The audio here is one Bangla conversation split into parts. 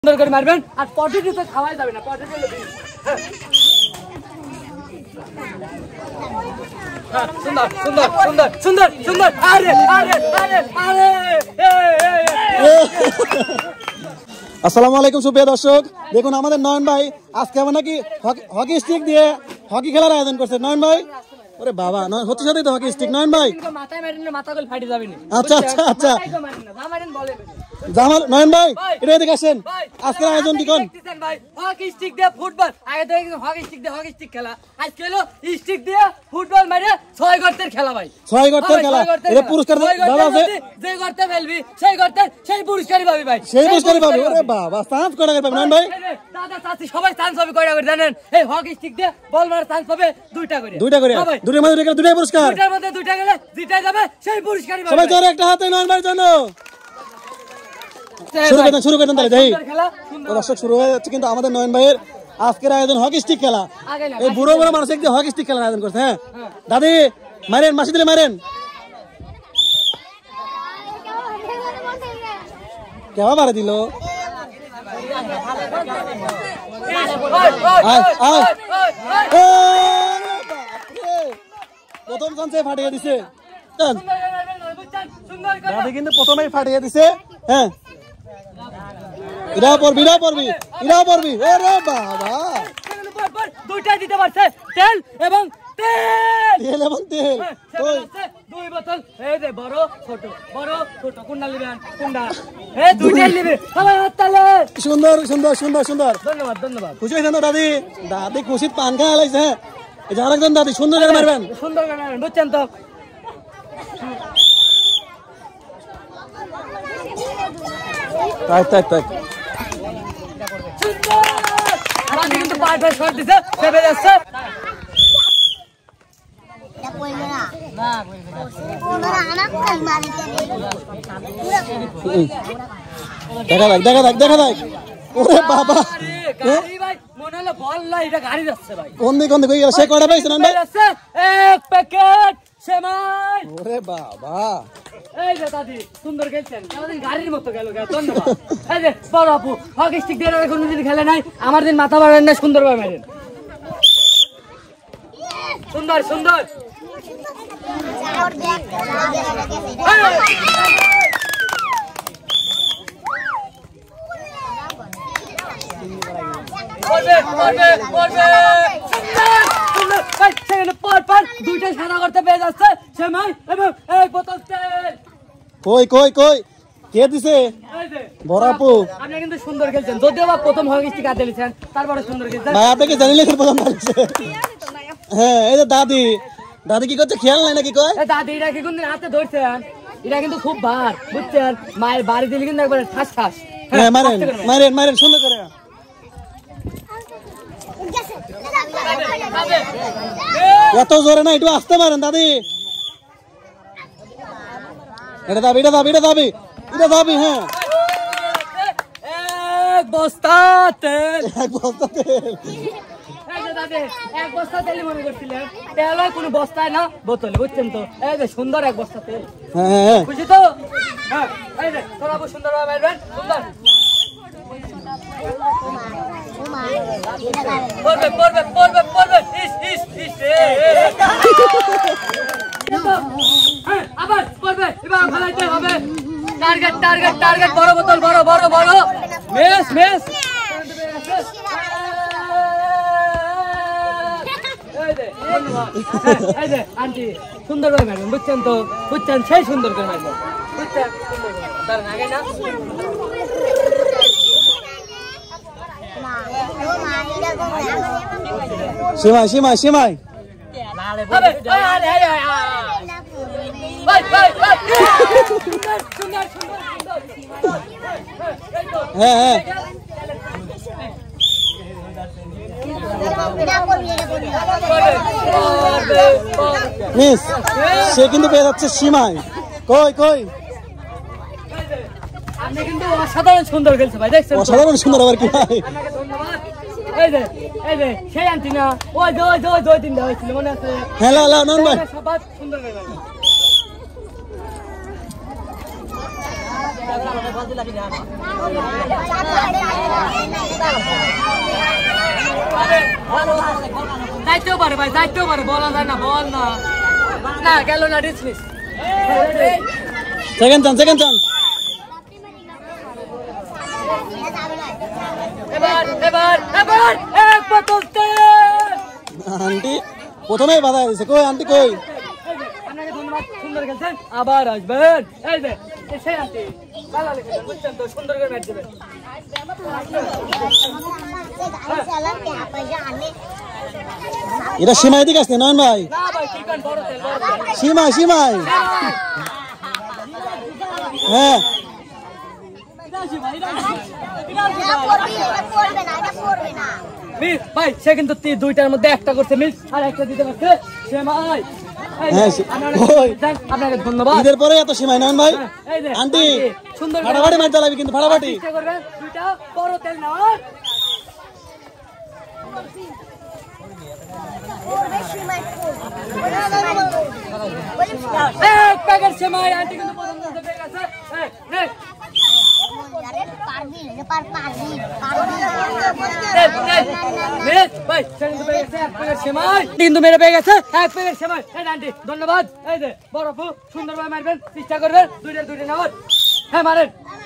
সুন্দর করে মারবেন আর পটেটো তো খাওয়াই যাবে না পটেটো সুন্দর সুন্দর সুন্দর সুন্দর সুন্দর আরে আরে আরে আরে আসসালামু আলাইকুম সুপ্রিয় দর্শক দেখুন আমাদের নয়ন ভাই আজকে আমরা নাকি হকি স্টিক দিয়ে হকি খেলার আয়োজন করছে নয়ন ভাই ওরে বাবা নয় হচ্ছে সাথে তো হকি স্টিক নয়ন ভাই মাথায় মারেন না মাথা গল ফাটি যাবে না আচ্ছা আচ্ছা আচ্ছা মারেন বলে জামাল নয়ন ভাই এটা এদিকে আসেন আজকের আয়োজন কি কোন ভাই হকি স্টিক দিয়ে ফুটবল আগে তো হকি স্টিক খেলা আজ খেলো স্টিক দিয়ে ফুটবল মারে 6 গর্তের খেলা ভাই 6 গর্তের খেলা এর পুরস্কার দাদা আছে যে গর্তে ফেলবি সেই গর্তে সেই পুরস্কারই পাবি ভাই সেই পুরস্কারই পাবি ওরে বাবা চান্স কয়টা করে পাবি নয়ন ভাই দাদা চাচি সবাই চান্স পাবে কয়টা করে জানেন এই হকি স্টিক দিয়ে বল মারার চান্স পাবে দুইটা করে দুইটার মধ্যে দুইটাই পুরস্কার দুইটার মধ্যে দুইটা গেলে জিতাই যাবে সেই পুরস্কারই পাবে সবাই জোরে একটা হাতে নয়ন ভাইয়ের জন্য শুরু করতেন তাহলে যাই দর্শক শুরু হয়ে যাচ্ছে কিন্তু আমাদের নয়ন ভাইয়ের আজকের আয়োজন হকি স্টিক খেলা এই বুড়ো বুড়ো মানুষ একদিন হকি স্টিক খেলার আয়োজন করছে হ্যাঁ দাদি মারেন মাসি দিলে মারেন কেমন মারে দিল প্রথম চান্সে ফাটিয়ে দিছে দাদি কিন্তু প্রথমেই ফাটিয়ে দিছে হ্যাঁ ইরা পড়বি ওরে বাবা দুইটা দিতে পারছে তেল এবং তেল কই দুই বোতল এই যে বড় ছোট কোনটা নেবেন কোনটা এই দুইটাই নেবে সবাই হাত তালে সুন্দর ধন্যবাদ খুশি হইছেন তো দাদি খুশিত পান খাওয়া লাইছে এই যে আরেকজন দাদি সুন্দর করে মারবেন বুঝছেন তো তাই আমাকে কিন্তু পারফেক্ট শট দিছে সেভে যাচ্ছে দেখা দেখ ওরে বাবা গাড়ি ভাই মনে হলো বল না এটা গাড়ি যাচ্ছে ভাই কোন দিকে কই গেল সে কয়টা পাইছে না ভাই যাচ্ছে এক প্যাকেট সেমাই ওরে বাবা এই যে দাদি সুন্দর খেলছেন আমাদের গাড়ির মতো গেল ধন্যবাদ এই যে বড় আপু হকি স্টিক দিয়ে কোনদিন খেলে নাই আমার দিন মাথা বাড়ান না সুন্দর ভাবে মারেন সুন্দর দুইটা সাদা করতে পেয়ে যাচ্ছে সেমাই এবং এক বোতল তেল কই কে দিছে বড় আপু আপনি কিন্তু সুন্দর খেলছেন যদিও বা প্রথম হকি স্টিক হাতে নিয়েছেন তারপরে সুন্দর খেলছেন ভাই আপনি কি জানিলেন প্রথম খেলছে হ্যাঁ এই যে দাদি কি করছে খেয়াল নাই নাকি কয় দাদি এটা কি কোনদিন হাতে ধরছেন এটা কিন্তু খুব ভার বুঝছেন মায়ের বাড়ি দিলে কিন্তু একবারে ঠাস হ্যাঁ মারেন সুন্দর করে এত জোরে না একটু আসতে পারেন দাদি এটা দাবি হ্যাঁ এক বস্তা তেল এক বস্তা তেল মনে করছিলেন তেল হয় কোনো বস্তায় না বোতলে বুঝছেন তো এই যে সুন্দর এক বস্তা তেল হ্যাঁ খুশি তো হ্যাঁ এই যে তোরা সুন্দর ভাবে মারবেন সুন্দর পড়বে আবার পড়বে এবার ফেলাইতে হবে টার্গেট বড় বোতল বড় মেস এই যে আন্টি সুন্দর করে মারবেন বুঝছেন সেই সুন্দর করে মারবেন বুঝছেন তার আগে না সিমাই হ্যাঁ মিস সে কিন্তু পেয়ে যাচ্ছে সীমায় কই আপনি কিন্তু অসাধারণ সুন্দর খেলছে ভাই দেখছেন অসাধারণ সুন্দর আবার কি ভাই এই যে সেই আন্টি না ওই তিনটা হয়েছিল মনে আছে হ্যালো নন ভাই সবাই সুন্দর যাইতেও পারে ভাই, যাইতেও পারে, বলা যায় না, বল না, না গেল না, dismiss. Second chance, second chance. এবার এবার এবার এক বোতল তেল। আন্টি প্রথমেই বাধা দিয়েছে, কই আন্টি কই? আপনাকে ধন্যবাদ, সুন্দর খেলছেন, আবার আসবেন। এই যে সেই আন্টি ভালো লেগেছে, বুঝছেন তো, সুন্দর করে ম্যাচ দেবেন। এটা সীমায় দিকে আসছে নয়ন ভাই, না ভাই, কি করেন, বড় তেল, বড় তেল। সীমায় সীমায়। হ্যাঁ মিস ভাই, সে কিন্তু দুইটার মধ্যে একটা করছে মিস, আর একটা দিতে পারছে সেমাই। আপনাকে ধন্যবাদ। ঈদের পরে এত সীমায় নয়ন ভাই। এই যে আন্টি সুন্দর ফাটাফাটি ম্যাচ চালাবি কিন্তু, ফাটাফাটি। চেষ্টা করবেন দুইটা বড় তেল নেওয়ার। এক প্যাকেট সেমাই আন্টি কিন্তু প্রথম দিতে পেয়ে গেছে। কিন্তু মেরে পেয়ে গেছে এক প্যাকেট সেমাই। আন্টি ধন্যবাদ। এই যে বরফ সুন্দরভাবে মারবেন, চেষ্টা করবেন দুইটা নেওয়ার। হ্যাঁ মারেন।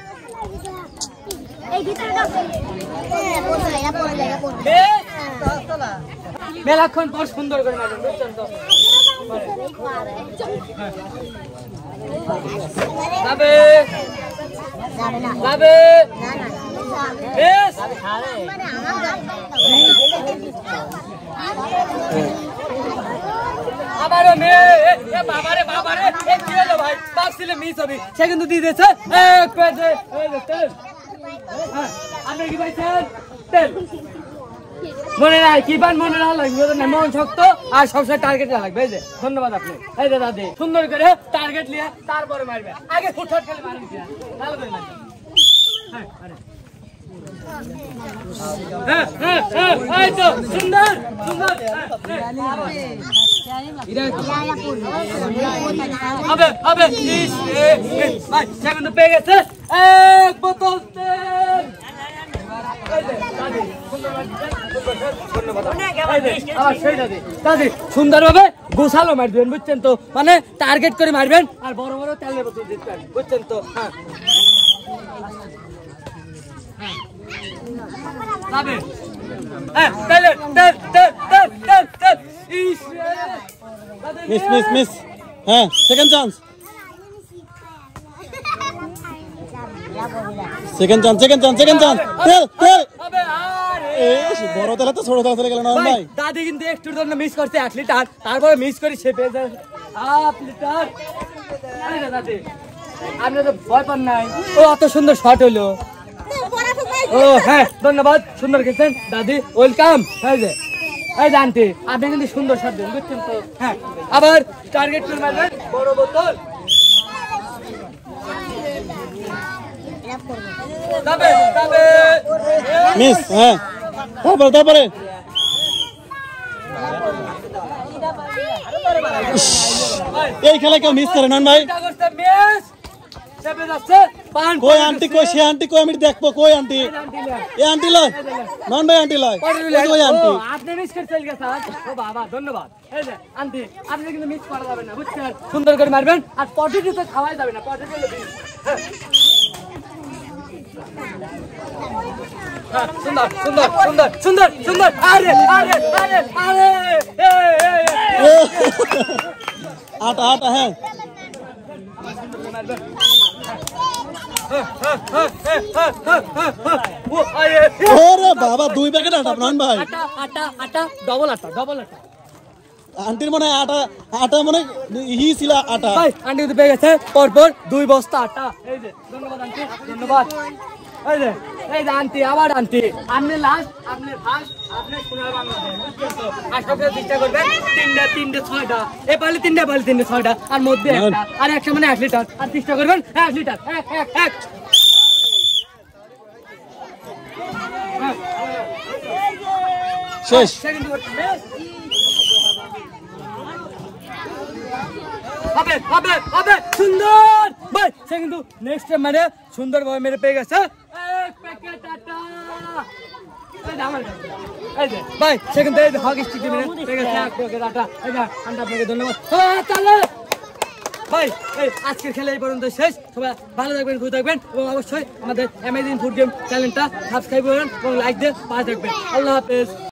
মেলাক্ষণ পর সুন্দর করে মারবেন, বুঝছেন তো। যাবে যাবে আবারও মেয়ে, বাবারে বাবারে, কি হলো ভাই, ভাবছিলে মিস হবে, সে কিন্তু দিয়ে দিয়েছে এক প্যাকেট তেল। আপনার কি পাইছেন তেল? মনে নাই কি পান, মনে না লাগবে না, মন শক্ত আর সবসময় টার্গেট লাগবে। এই যে ধন্যবাদ আপনি। এই যে দাদি সুন্দর করে টার্গেট নিয়ে তারপরে মারবে, আগে ফুটফাট খেলে মারবেন, ভালো করে মারবেন। এই তো সুন্দর সুন্দর হবে হবে। ভাই সে কিন্তু পেয়ে গেছে এক বোতল তেল। সুন্দর ভাবে গোছালো মারবেন, বুঝছেন তো, মানে টার্গেট করে মারবেন আর বড় বড় তেলের বোতল দিচ্ছেন, বুঝছেন তো। Miss miss miss. হ্যাঁ second chance, second chance, second chance, second chance. তেল তেল, বড় তেল তো ছোট তেল চলে গেল নয়ন ভাই। দাদি কিন্তু একটুর জন্য মিস করছে 1 লিটার, তারপরে মিস করে সে পেয়ে যায় 1/2 লিটার। দাদি আপনি তো ভয় পান নাই, ও অত সুন্দর শট হলো। ও হ্যাঁ ধন্যবাদ, সুন্দর খেলছেন দাদি, ওয়েলকাম। এই যে এই যে আন্টি আপনি কিন্তু সুন্দর শট দেন, বুঝছেন তো। হ্যাঁ আবার টার্গেট করে মারবেন বড় বোতল। মিস। হ্যাঁ তারপরে তারপরে এই খেলা কেউ মিস করে নয়ন ভাই। কই আন্টি, কই সে আন্টি, কই আমি দেখবো, কই আন্টি? এ আন্টি লয় নয়ন ভাই, আন্টি লয়, ওই আন্টি। আপনি মিস করে চলে গেছেন। ও বাবা ধন্যবাদ। এই যে আন্টি আপনি কিন্তু মিস করা যাবে না, বুঝছেন, সুন্দর করে মারবেন আর পটেটো তো খাওয়াই যাবে না, পটেটো হলো বিষ। সুন্দর সুন্দর সুন্দর সুন্দর সুন্দর। আরে আরে আরে আরে আটা আটা। হ্যাঁ ওরে বাবা, 2 প্যাকেট আটা নয়ন ভাই। আটা আটা আটা, ডবল আটা, ডবল আটা। আন্টির মনে হয় আটা, আটা মনে হি ছিল আটা। ভাই আন্টি কিন্তু পেয়ে গেছে পরপর 2 বস্তা আটা। এই যে ধন্যবাদ আন্টি, ধন্যবাদ। এই যে আন্টি, আবার আন্টি, আপনি লাস্ট, আপনি ফার্স্ট, আপনি সোনার বাংলা দেন, বুঝছেন তো। আর সবসময় চেষ্টা করবেন 3টে 6টা, এ পারলে 3টে, পারলে 3টে 6টা, আর মধ্যে একটা, আর একটা মানে 1 লিটার, আর চেষ্টা করবেন 1 লিটার, এক শেষ। হবে হবে হবে সুন্দর ভাই সে কিন্তু নেক্সট টাইম মানে সুন্দর ভাবে মেরে পেয়ে গেছে এক প্যাকেট আটা ভাই সে কিন্তু হকি স্টিক দিয়ে পেয়ে গেছে এক প্যাকেট আটা আপনাকে ধন্যবাদ চলো ভাই এই আজকের খেলা এই পর্যন্ত শেষ সবাই ভালো থাকবেন সুস্থ থাকবেন এবং অবশ্যই আমাদের অ্যামেজিং ফুড গেম চ্যানেলটা সাবস্ক্রাইব করবেন এবং লাইক দিয়ে পাশে থাকবেন আল্লাহ হাফেজ